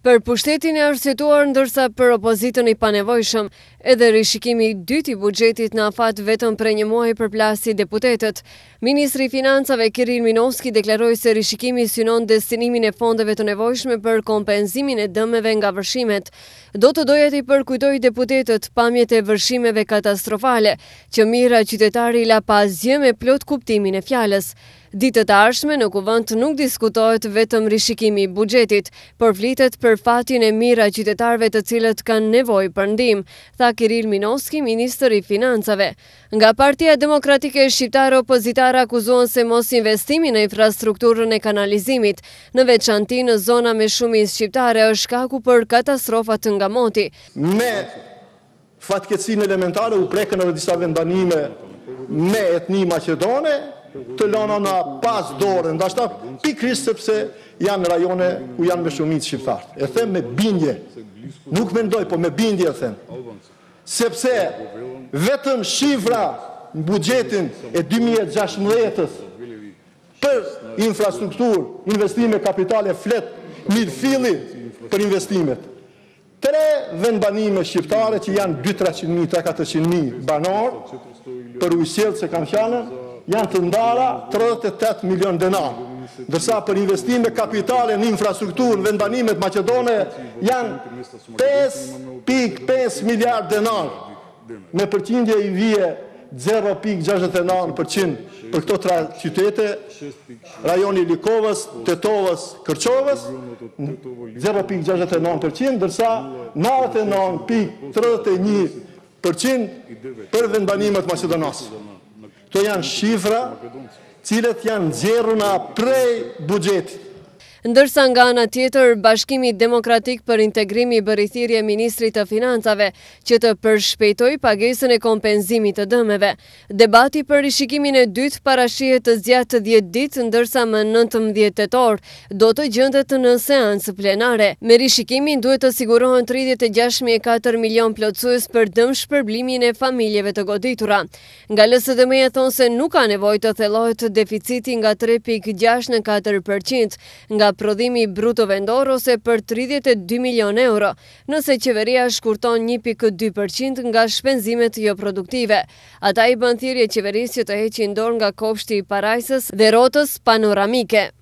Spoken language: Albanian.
Për pushtetin e arsyetuar ndërsa për opozitën i panevojshëm, edhe rishikimi i dytë i buxhetit në afat vetëm për një muaj përplasi deputetët. Ministri i Financave Kiril Minovski deklaroi se rishikimi synon destinimin e fondeve të nevojshme për kompenzimin e dëmeve nga vërshimet. Do të doja t'i përkujtoj deputetët pamjet e vërshimeve katastrofale, që Mira qytetari la pa asgjë me plot kuptimin e fjalës. Ditët e ardhshme në kuvend nuk diskutohet vetëm rishikimi i buxhetit, por flitet për fatin e Mira qytetarëve të cilët kanë nevojë për ndihmë, tha Kiril Minovski, ministër i Financave. Nga Partia Demokratike Shqiptare, opozitare akuzohen se mos investimi në infrastrukturën e kanalizimit, në veçanti në zona me shumicë shqiptare, është shkaku për katastrofat nga moti. Me fatkeqësinë elementare u prekën edhe disa vendbanime me etni maqedone, të lëna në pas dorë, ndashta pikërisht sepse janë rajone ku janë me shumicë shqiptarë. E them me bindje, nuk mendoj, po me bindje e them. Sepse vetëm shifra në buxhetin e 2016-ës për infrastrukturë, investime kapitale flet mirëfilli për investimet. 3 vendbanime shqiptare që janë 200-300.000, 300-400.000 banor, për ujësjelë se kam fjalën, janë të ndara 38 milion denar, ndërsa për investime kapitale në infrastrukturë në vendbanimet maqedone janë 5.5 miliard denar, me përqindje i vije 0.69% për këto 3 qytete, rajoni Likovës, Tetovës, Kërqovës, 0.69%, ndërsa 99.31% për vendbanimet maqedonas. Këto janë shifra cilët janë nxjerruna prej buxhetit. Ndërsa nga ana tjetër, Bashkimi Demokratik për Integrim i bëri thirrje ministrit të Financave që të përshpejtojë pagesën e kompenzimit të dëmeve. Debati për rishikimin e dytë parashihet të zgjatë 10 ditë, ndërsa më 19 tetor do të gjendet në seancë plenare. Me rishikimin duhet të sigurohen 36.4 milion plotësues për dëm shpërblimin e familjeve të goditura. Nga LSDM-ja thonë se nuk ka nevojë të thellohet deficiti nga 3.6 në 4%, nga prodhimi bruto vendor ose për 32 milion euro, nëse qeveria shkurton 1.2% nga shpenzimet jo produktive. Ata i bën thirrje qeverisë që të heqë dorë nga kopshti i parajsës dhe rrotës panoramike.